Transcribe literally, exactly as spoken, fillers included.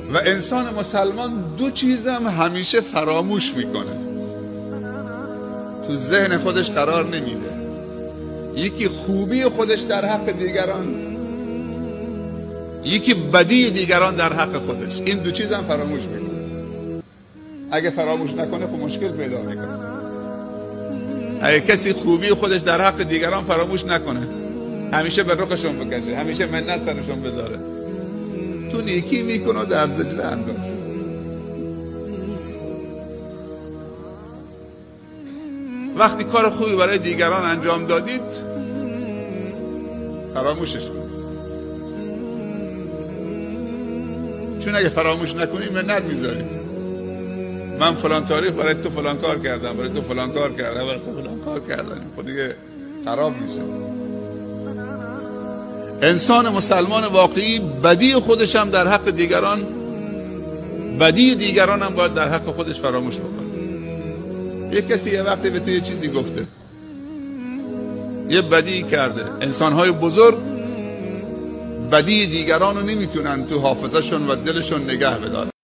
و انسان مسلمان دو چیزم همیشه فراموش میکنه، تو ذهن خودش قرار نمیده. یکی خوبی خودش در حق دیگران، یکی بدی دیگران در حق خودش. این دو چیزم فراموش میکنه. اگه فراموش نکنه خب مشکل پیدا میکنه. اگه کسی خوبی خودش در حق دیگران فراموش نکنه، همیشه به رخشون بکشه، همیشه منت سرشون بذاره، تو نیکی میکنه و در دجله انداز. وقتی کار خوبی برای دیگران انجام دادید فراموشش کن، چون اگه فراموش نکنی منت میذاری. من فلان تاریخ برای تو فلان کار کردم، برای تو فلان کار کردم، برای تو فلان کار کردم، خود دیگه خراب میشه. انسان مسلمان واقعی بدی خودش هم در حق دیگران، بدی دیگران هم باید در حق خودش فراموش بکنه. یک کسی یه وقتی به تو یه چیزی گفته، یه بدی کرده. انسان‌های بزرگ بدی دیگران رو نمیتونن تو حافظه‌شون و دلشون نگه بدارن.